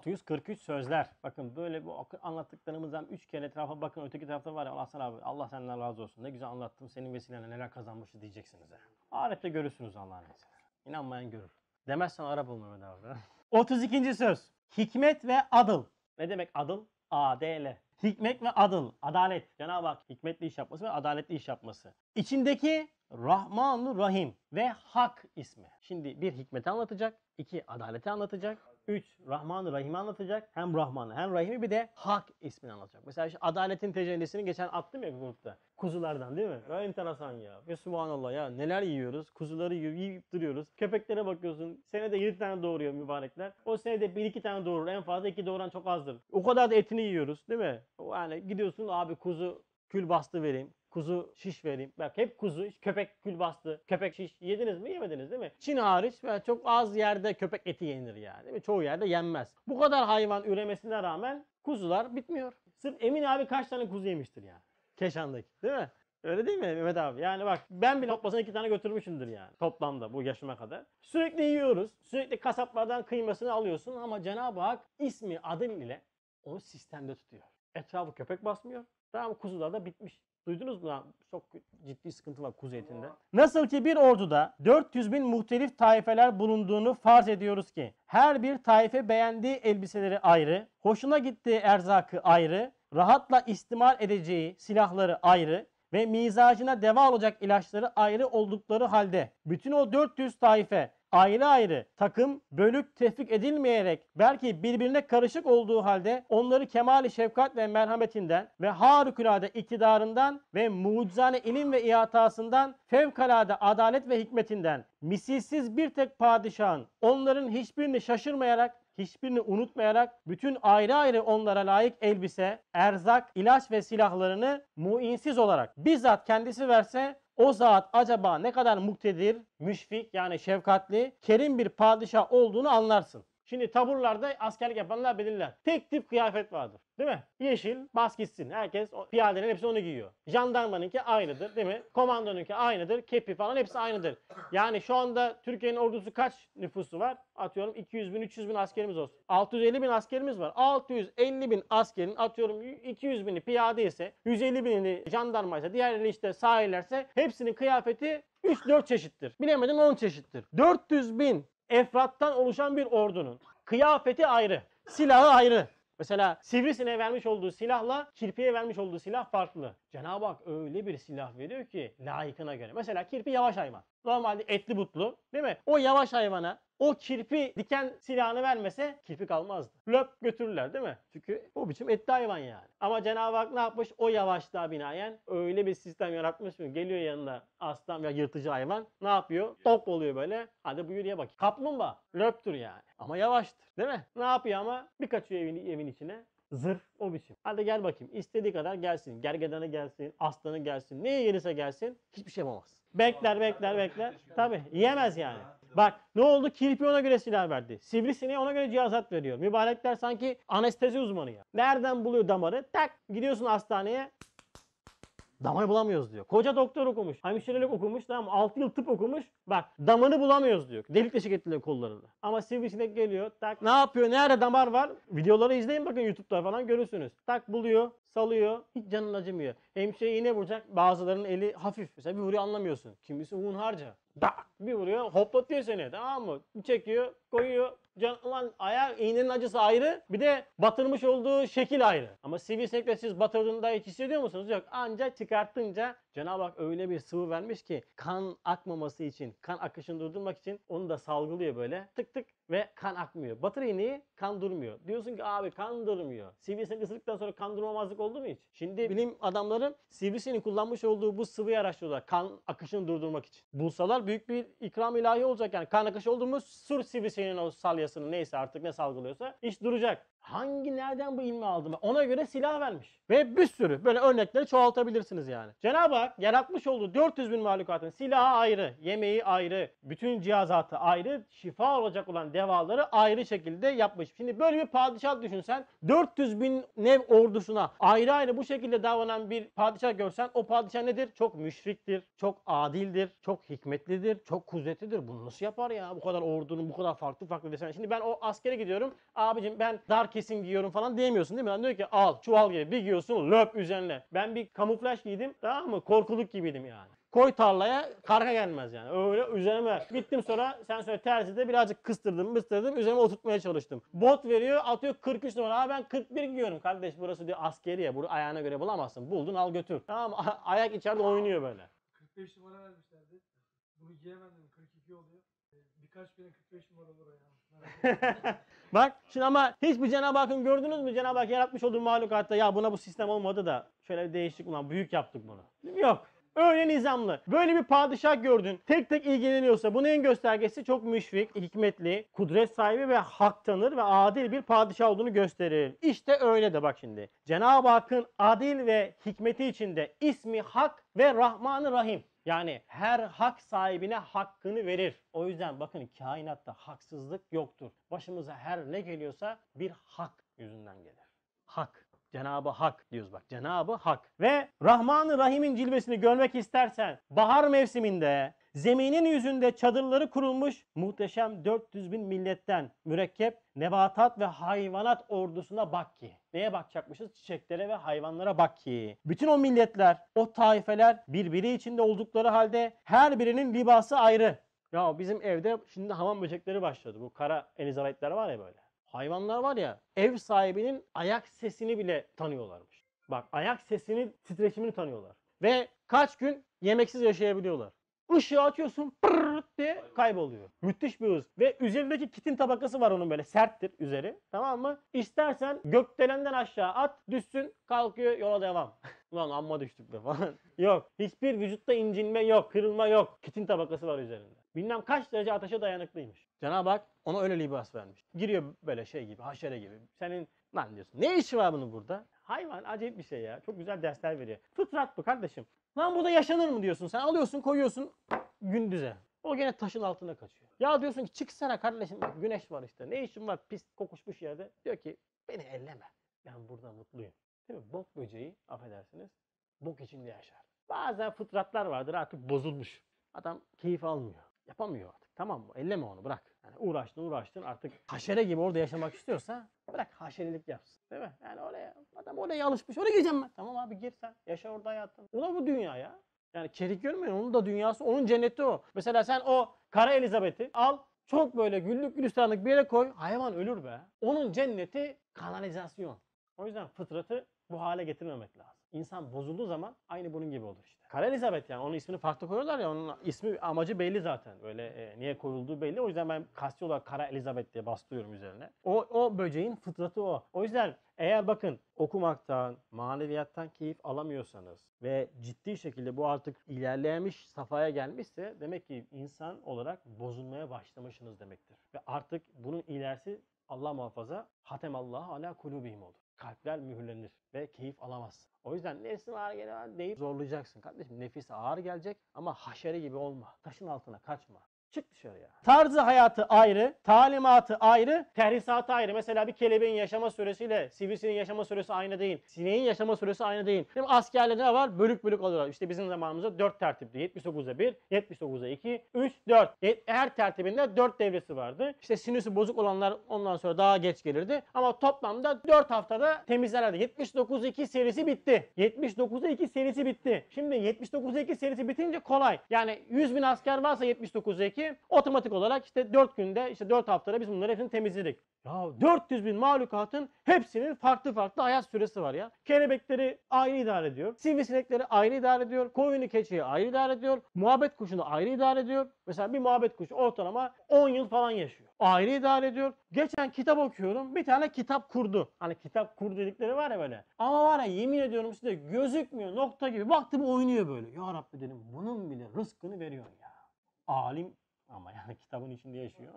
643 sözler. Bakın böyle bu anlattıklarımızdan 3 kere etrafa bakın. Öteki tarafta var ya Hasan abi Allah senden razı olsun. Ne güzel anlattım. Senin vesilenle neler kazanmışız diyeceksiniz. Ahirette görürsünüz Allah'ın izniyle. İnanmayan görür. Demezsen Arap ol Mehmet abi. 32. söz. Hikmet ve adıl. Ne demek adıl? A-D-L. Hikmet ve adıl, adalet. Cenab-ı Hak hikmetli iş yapması ve adaletli iş yapması. İçindeki Rahman-ı Rahim ve Hak ismi. Şimdi bir hikmeti anlatacak, 2 adaleti anlatacak, 3 Rahman-ı Rahim'i anlatacak. Hem Rahman'ı hem Rahim'i bir de Hak ismini anlatacak. Mesela işte adaletin tecellisini geçen attım ya grupta. Kuzulardan değil mi? Ya enteresan ya. Ve subhanallah ya neler yiyoruz. Kuzuları yiyip duruyoruz. Köpeklere bakıyorsun. Senede 7 tane doğuruyor mübarekler. O senede 1-2 tane doğurur. En fazla 2 doğuran çok azdır. O kadar da etini yiyoruz değil mi? Yani gidiyorsun abi kuzu kül bastı vereyim. Kuzu şiş vereyim. Bak hep kuzu, köpek kül bastı, köpek şiş. Yediniz mi? Yemediniz değil mi? Çin hariç çok az yerde köpek eti yenir yani. Değil mi? Çoğu yerde yenmez. Bu kadar hayvan üremesine rağmen kuzular bitmiyor. Sırf Emin abi kaç tane kuzu yemiştir yani. Keşan'daki. Değil mi? Öyle değil mi Mehmet abi? Yani bak ben bile toplasana 2 tane götürmüşümdür yani. Toplamda bu yaşıma kadar. Sürekli yiyoruz. Sürekli kasaplardan kıymasını alıyorsun ama Cenab-ı Hak ismi adın ile onu sistemde tutuyor. Etrafı köpek basmıyor. Tamam kuzular da bitmiş. Duydunuz mu? Çok ciddi sıkıntı var kuzu etinde. Nasıl ki bir orduda 400 bin muhtelif taifeler bulunduğunu farz ediyoruz ki her bir taife beğendiği elbiseleri ayrı, hoşuna gittiği erzakı ayrı, rahatla istimal edeceği silahları ayrı ve mizacına deva olacak ilaçları ayrı oldukları halde bütün o 400 taife ayrı ayrı takım bölük tefrik edilmeyerek belki birbirine karışık olduğu halde onları kemali şefkat ve merhametinden ve harikulade iktidarından ve mucizane ilim ve ihatasından fevkalade adalet ve hikmetinden misilsiz bir tek padişahın onların hiçbirini şaşırmayarak hiçbirini unutmayarak bütün ayrı ayrı onlara layık elbise, erzak, ilaç ve silahlarını muinsiz olarak bizzat kendisi verse o zat acaba ne kadar muktedir, müşfik yani şefkatli, kerim bir padişah olduğunu anlarsın. Şimdi taburlarda askerlik yapanlar bilirler. Tek tip kıyafet vardır. Değil mi? Yeşil, bas gitsin. Herkes, piyadelerin hepsi onu giyiyor. Jandarmanınki aynıdır değil mi? Komandonunki aynıdır. Kepi falan hepsi aynıdır. Yani şu anda Türkiye'nin ordusu kaç nüfusu var? Atıyorum 200 bin, 300 bin askerimiz olsun. 650 bin askerimiz var. 650 bin askerin atıyorum 200 bini piyade ise, 150 bini jandarma ise, diğerleri işte sahillerse hepsinin kıyafeti 3-4 çeşittir. Bilemedin 10 çeşittir. 400 bin efrattan oluşan bir ordunun kıyafeti ayrı, silahı ayrı. Mesela sivrisineğe vermiş olduğu silahla kirpiye vermiş olduğu silah farklı. Cenab-ı Hak öyle bir silah veriyor ki layıkına göre. Mesela kirpi yavaş hayvan. Normalde etli butlu değil mi? O yavaş hayvana o kirpi diken silahını vermese kirpi kalmazdı. Löp götürürler değil mi? Çünkü o biçim etli hayvan yani. Ama Cenab-ı Hak ne yapmış? O yavaşlığa binaen öyle bir sistem yaratmış mı? Geliyor yanına aslan veya yırtıcı hayvan. Ne yapıyor? Top oluyor böyle. Hadi buyur ye bak. Kaplumbağa. Löptür yani. Ama yavaştır değil mi? Ne yapıyor ama? Bir kaçıyor evin içine. Zırh o biçim. Hadi gel bakayım. İstediği kadar gelsin. Gergedanı gelsin, aslanı gelsin. Neye gelirse gelsin hiçbir şey yapamaz. Bekler bekler bekler. Tabii yiyemez yani. Bak ne oldu? Kirpi ona göre silah verdi. Sivrisineğe ona göre cihazat veriyor. Mübarekler sanki anestezi uzmanı ya. Nereden buluyor damarı? Tak gidiyorsun hastaneye. Damarı bulamıyoruz diyor. Koca doktor okumuş. Hemşirelik okumuş. Tamam mı? 6 yıl tıp okumuş. Bak damarı bulamıyoruz diyor. Delik deşik ettiler kollarını. Ama sivrisinek geliyor. Tak ne yapıyor? Nerede damar var? Videoları izleyin bakın YouTube'da falan görürsünüz. Tak buluyor. Salıyor. Hiç canın acımıyor. Hemşire iğne vuracak. Bazılarının eli hafif. Mesela bir vuruyor anlamıyorsun. Kimisi hunharca. Tak bir vuruyor. Hoplatıyor seni. Tamam mı? Bir çekiyor. Koyuyor. Can, ulan ayak iğnenin acısı ayrı. Bir de batırmış olduğu şekil ayrı. Ama sivrisinekle siz batırdığında hiç hissediyor musunuz? Yok. Ancak çıkartınca Cenab-ı Hak öyle bir sıvı vermiş ki kan akmaması için, kan akışını durdurmak için onu da salgılıyor böyle. Tık tık ve kan akmıyor. Batır iğneyi kan durmuyor. Diyorsun ki abi kan durmuyor. Sivrisinek ısırdıktan sonra kan durmamazlık oldu mu hiç? Şimdi bilim adamları sivrisineğin kullanmış olduğu bu sıvıyı araştırıyorlar. Kan akışını durdurmak için. Bulsalar büyük bir ikram ilahi olacak yani. Kan akışı oldu mu sür sivrisineğin o salyasını neyse artık ne salgılıyorsa iş duracak. Nereden bu ilmi aldım? Ona göre silah vermiş. Ve bir sürü böyle örnekleri çoğaltabilirsiniz yani. Cenab-ı Hak yaratmış olduğu 400 bin mahlukatın silahı ayrı, yemeği ayrı, bütün cihazatı ayrı, şifa olacak olan devaları ayrı şekilde yapmış. Şimdi böyle bir padişah düşünsen 400 bin nev ordusuna ayrı ayrı bu şekilde davranan bir padişah görsen o padişah nedir? Çok müşriktir, çok adildir, çok hikmetlidir, çok kudretlidir. Bunu nasıl yapar ya? Bu kadar ordunun bu kadar farklı farklı desen. Şimdi ben o askere gidiyorum. Abicim ben dar kesim giyiyorum falan diyemiyorsun değil mi? Ben diyor ki al çuval gibi bir giyiyorsun löp üzerine. Ben bir kamuflaj giydim tamam mı? Korkuluk gibiydim yani. Koy tarlaya karga gelmez yani. Öyle üzerime gittim sonra sen söyle terzide birazcık kıstırdım üzerime oturtmaya çalıştım. Bot veriyor atıyor 43 numara. Ben 41 giyiyorum kardeş burası diyor askeriye. Bunu ayağına göre bulamazsın. Buldun al götür. Tamam mı? Ayak içeride oynuyor böyle. 45 numara vermişlerdi. Bunu giyemedim 42 oluyor. Birkaç bine 45 numara olur ya. Bak şimdi ama hiçbir Cenab-ı Hakk'ın gördünüz mü? Cenab-ı Hak yaratmış olduğu mahlukatta ya buna bu sistem olmadı da şöyle bir değişiklik ulan büyük yaptık bunu. Yok. Öyle nizamlı. Böyle bir padişah gördün. Tek tek ilgileniyorsa bunun en göstergesi çok müşfik, hikmetli, kudret sahibi ve hak tanır ve adil bir padişah olduğunu gösterir. İşte öyle de bak şimdi. Cenab-ı Hakk'ın adil ve hikmeti içinde ismi Hak ve Rahman-ı Rahim. Yani her hak sahibine hakkını verir. O yüzden bakın kainatta haksızlık yoktur. Başımıza her ne geliyorsa bir hak yüzünden gelir. Hak. Cenab-ı Hak diyoruz bak. Cenab-ı Hak. Ve Rahman-ı Rahim'in cilvesini görmek istersen bahar mevsiminde zeminin yüzünde çadırları kurulmuş muhteşem 400 bin milletten mürekkep nebatat ve hayvanat ordusuna bak ki. Neye bakacakmışız? Çiçeklere ve hayvanlara bak ki. Bütün o milletler, o taifeler birbiri içinde oldukları halde her birinin libası ayrı. Ya bizim evde şimdi hamam böcekleri başladı. Bu kara Elizabethler var ya böyle. Hayvanlar var ya ev sahibinin ayak sesini bile tanıyorlarmış. Bak ayak sesinin titreşimini tanıyorlar. Ve kaç gün yemeksiz yaşayabiliyorlar. Işığı açıyorsun pırrrt diye kayboluyor. Müthiş bir hız. Ve üzerindeki kitin tabakası var onun böyle serttir üzeri. Tamam mı? İstersen gökdelenden aşağı at düşsün kalkıyor yola devam. Ulan amma düştük be falan. Yok. Hiçbir vücutta incinme yok. Kırılma yok. Kitin tabakası var üzerinde. Bilmem kaç derece ateşe dayanıklıymış. Cenab-ı Hak ona öyle libas vermiş. Giriyor böyle şey gibi, haşere gibi. Senin lan diyorsun. Ne işi var bunun burada? Hayvan acayip bir şey ya. Çok güzel dersler veriyor. Fıtrat bu kardeşim. Lan burada yaşanır mı diyorsun. Sen alıyorsun koyuyorsun gündüze. O gene taşın altına kaçıyor. Ya diyorsun ki çıksana kardeşim bak güneş var işte. Ne işin var pis kokuşmuş yerde. Diyor ki beni elleme. Ben burada mutluyum. Değil mi? Bok böceği affedersiniz. Bok içinde yaşar. Bazen fıtratlar vardır artık bozulmuş. Adam keyif almıyor. Yapamıyor artık. Tamam mı? Elleme onu bırak. Yani uğraştın artık haşere gibi orada yaşamak istiyorsa bırak haşerelik yapsın. Değil mi? Yani oraya adam oraya alışmış. Oraya gireceğim ben. Tamam abi gir sen. Yaşa orada hayatını. O da bu dünya ya. Yani kerik görmüyor. Onun da dünyası. Onun cenneti o. Mesela sen o Kara Elizabeth'i al. Çok böyle güllük gülistanlık bir yere koy. Hayvan ölür be. Onun cenneti kanalizasyon. O yüzden fıtratı bu hale getirmemek lazım. İnsan bozulduğu zaman aynı bunun gibi olur işte. Kara Elizabeth yani onun ismini farklı koyuyorlar ya onun ismi amacı belli zaten. Böyle niye koyulduğu belli. O yüzden ben kasti olarak Kara Elizabeth diye bastırıyorum üzerine. O böceğin fıtratı o. O yüzden eğer bakın okumaktan, maneviyattan keyif alamıyorsanız ve ciddi şekilde bu artık ilerlemiş safhaya gelmişse demek ki insan olarak bozulmaya başlamışsınız demektir. Ve artık bunun ilerisi Allah muhafaza hatemallahu ala kulubihim olur. Kalpler mühürlenir ve keyif alamazsın. O yüzden nefsin ağır gelir deyip zorlayacaksın kardeşim. Nefis ağır gelecek ama haşere gibi olma. Taşın altına kaçma. Çık dışarıya. Tarzı hayatı ayrı, talimatı ayrı, terhisatı ayrı. Mesela bir kelebeğin yaşama süresiyle sivrisineğin yaşama süresi aynı değil. Sineğin yaşama süresi aynı değil. Değil mi? Askerlerde ne var? Bölük bölük alıyorlar. İşte bizim zamanımızda 4 tertipti. 79'a 1, 79'a 2, 3, 4. Her tertibinde 4 devresi vardı. İşte sinüsü bozuk olanlar ondan sonra daha geç gelirdi. Ama toplamda 4 haftada temizlerlerdi. 79'a 2 serisi bitti. 79'a 2 serisi bitti. Şimdi 79'a 2 serisi bitince kolay. Yani 100.000 asker varsa 79'a 2 otomatik olarak işte 4 günde işte 4 haftada biz bunları hepsini temizledik. Ya 400.000 mahlukatın hepsinin farklı farklı hayat süresi var ya. Kelebekleri ayrı idare ediyor. Sivrisinekleri ayrı idare ediyor. Koyunu keçiyi ayrı idare ediyor. Muhabbet kuşunu ayrı idare ediyor. Mesela bir muhabbet kuşu ortalama 10 yıl falan yaşıyor. Ayrı idare ediyor. Geçen kitap okuyorum. Bir tane kitap kurdu. Hani kitap kurdu dedikleri var ya böyle. Ama var ya yemin ediyorum size gözükmüyor nokta gibi. Baktım oynuyor böyle. Ya Rabbi dedim bunun bile rızkını veriyorsun ya. Alim ama yani kitabın içinde yaşıyor.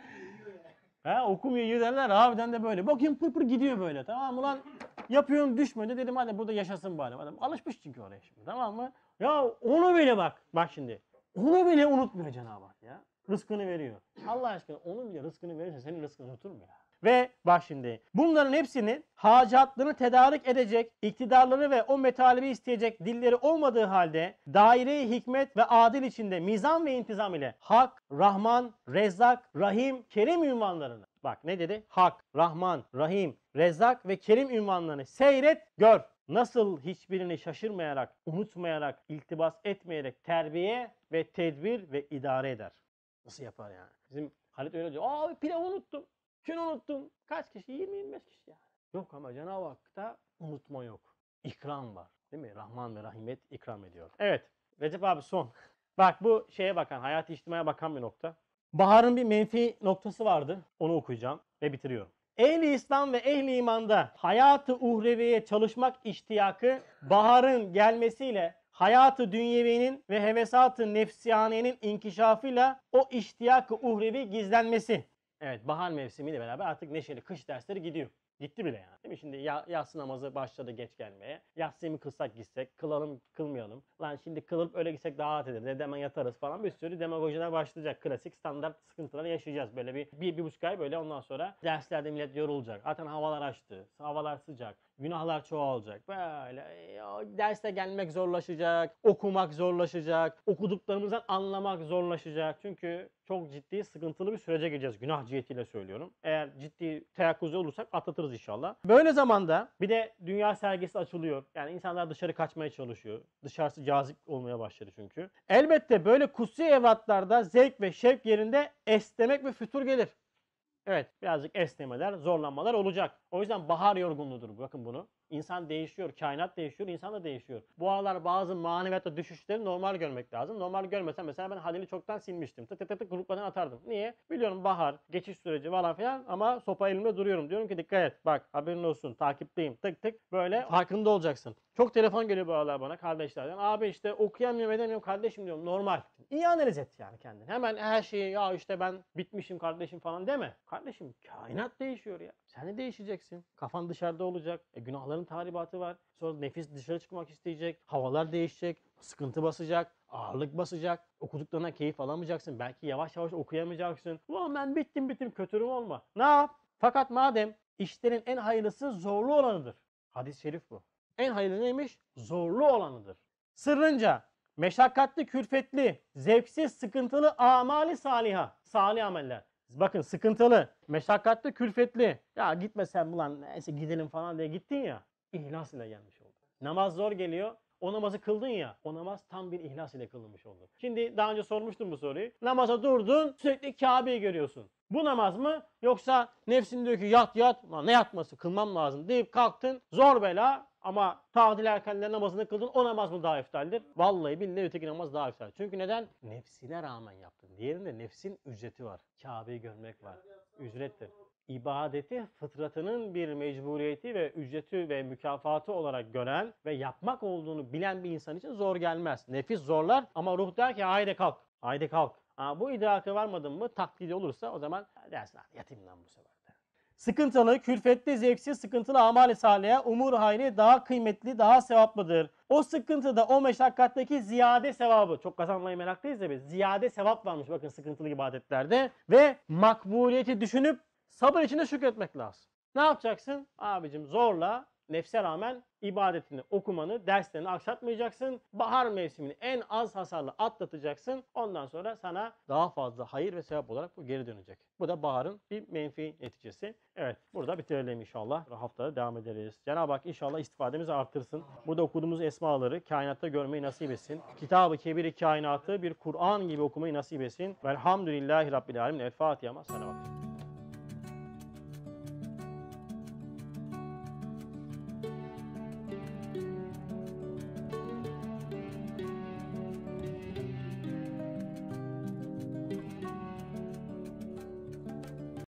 He, okumuyor yiyor derler. Harbiden de böyle. Bakayım pır pır gidiyor böyle. Tamam mı lan? Yapıyorum düşmedi. Dedim hadi burada yaşasın bari. Adam alışmış çünkü oraya şimdi. Tamam mı? Ya onu bile bak. Bak şimdi. Onu bile unutmuyor Cenab-ı Hak ya. Rızkını veriyor. Allah aşkına onun bile rızkını verirse senin rızkını unutur mu ya? Ve bak şimdi bunların hepsini hacatlarını tedarik edecek, iktidarları ve o metalibi isteyecek dilleri olmadığı halde daire-i hikmet ve adil içinde mizan ve intizam ile Hak, Rahman, Rezzak, Rahim, Kerim ünvanlarını. Bak ne dedi? Hak, Rahman, Rahim, Rezzak ve Kerim ünvanlarını seyret, gör. Nasıl hiçbirini şaşırmayarak, unutmayarak, iltibas etmeyerek terbiye ve tedbir ve idare eder. Nasıl yapar yani? Bizim Halit öyle diyor. Aa pilavı unuttum. Şunu unuttum. Kaç kişi? 20-25 kişi yani. Yok ama Cenab-ı Hak'ta unutma yok. İkram var. Değil mi? Rahman ve Rahimet ikram ediyor. Evet. Recep abi son. Bak bu şeye bakan, hayat-ı içtimaya bakan bir nokta. Bahar'ın bir menfi noktası vardı. Onu okuyacağım ve bitiriyorum. Ehli İslam ve ehli imanda hayatı uhreviye çalışmak iştiyakı baharın gelmesiyle hayatı dünyevinin ve hevesatı nefsiyanenin inkişafıyla o iştiyak-ı uhrevi gizlenmesi. Evet bahar mevsimiyle beraber artık neşeli kış dersleri gidiyor. Gitti bile yani. Değil mi? Şimdi yatsı namazı başladı geç gelmeye. Yatsıyı mı kılsak gitsek, kılalım kılmayalım. Lan şimdi kılıp öyle gitsek daha rahat ederiz. Hemen yatarız falan bir sürü demagojiler başlayacak. Klasik standart sıkıntıları yaşayacağız. Böyle bir buçuk ay böyle ondan sonra derslerde millet yorulacak. Zaten havalar açtı. Havalar sıcak. Günahlar çoğalacak. Böyle derste gelmek zorlaşacak. Okumak zorlaşacak. Okuduklarımızdan anlamak zorlaşacak. Çünkü çok ciddi sıkıntılı bir sürece gireceğiz. Günah cihetiyle söylüyorum. Eğer ciddi teyakkuzda olursak atlatırız inşallah. Böyle zamanda bir de dünya sergisi açılıyor. Yani insanlar dışarı kaçmaya çalışıyor. Dışarısı cazip olmaya başladı çünkü. Elbette böyle kutsi evlatlarda zevk ve şevk yerinde esnemek ve fütur gelir. Evet birazcık esnemeler, zorlanmalar olacak. O yüzden bahar yorgunluğudur. Bakın bunu. İnsan değişiyor, kainat değişiyor, insan da değişiyor. Bu aralar bazı maneviyatta düşüşleri normal görmek lazım. Normal görmesem mesela ben Halil'i çoktan silmiştim. Tık tık tık tık gruplardan atardım. Niye? Biliyorum bahar, geçiş süreci falan filan ama sopa elimde duruyorum. Diyorum ki dikkat et. Bak haberin olsun takipteyim. Tık tık böyle farkında olacaksın. Çok telefon geliyor bu aralar bana kardeşlerden. Abi işte okuyamıyorum edemiyorum kardeşim diyorum. Normal. İyi analiz et yani kendini. Hemen her şeyi ya işte ben bitmişim kardeşim falan deme. Kardeşim kainat değişiyor ya. Sen de değişeceksin. Kafan dışarıda olacak. Günahların tahribatı var. Sonra nefis dışarı çıkmak isteyecek. Havalar değişecek. Sıkıntı basacak. Ağırlık basacak. Okuduklarına keyif alamayacaksın. Belki yavaş yavaş okuyamayacaksın. Ulan ben bittim kötürüm olma. Ne yap? Fakat madem işlerin en hayırlısı zorlu olanıdır. Hadis-i şerif bu. En hayırlı neymiş? Zorlu olanıdır. Sırrınca meşakkatli, külfetli, zevksiz, sıkıntılı amali saliha. Salih ameller. Bakın sıkıntılı, meşakkatli, külfetli. Ya gitme sen ulan neyse gidelim falan diye gittin ya. İhlas ile gelmiş oldu. Namaz zor geliyor. O namazı kıldın ya. O namaz tam bir ihlas ile kılınmış oldu. Şimdi daha önce sormuştum bu soruyu. Namaza durdun sürekli Kabe'yi görüyorsun. Bu namaz mı? Yoksa nefsin diyor ki yat. Ne yatması? Kılmam lazım deyip kalktın. Zor bela ama tadil erkenler namazını kıldın. O namaz mı daha eftaldir? Vallahi billahi öteki namaz daha eftal. Çünkü neden? Nefsine rağmen yaptın. Diğerinde nefsin ücreti var. Kabe'yi görmek var. Ücrettir. İbadeti fıtratının bir mecburiyeti ve ücreti ve mükafatı olarak gören ve yapmak olduğunu bilen bir insan için zor gelmez. Nefis zorlar ama ruh der ki haydi kalk. Haydi kalk. Bu idraka varmadın mı taklidi olursa o zaman dersin yatayım lan bu sefer de. sıkıntılı, külfetli, zevksiz, sıkıntılı amali salihe, umur hayli daha kıymetli, daha sevaplıdır. O sıkıntıda, o meşakkattaki ziyade sevabı, çok kazanmayı meraklıyız ya biz, ziyade sevap varmış bakın sıkıntılı ibadetlerde ve makbuliyeti düşünüp sabır içinde şükretmek lazım. Ne yapacaksın? Abicim zorla, nefse rağmen ibadetini, okumanı, derslerini aksatmayacaksın. Bahar mevsimini en az hasarla atlatacaksın. Ondan sonra sana daha fazla hayır ve sevap olarak bu geri dönecek. Bu da baharın bir menfi neticesi. Evet, burada bitirelim inşallah. Haftada devam ederiz. Cenab-ı Hak inşallah istifademizi artırsın. Burada okuduğumuz esmaları kainatta görmeyi nasip etsin. Kitab-ı Kebir-i kainatı bir Kur'an gibi okumayı nasip etsin. Velhamdülillahi Rabbil Alemin. El Fatiha. Salavat.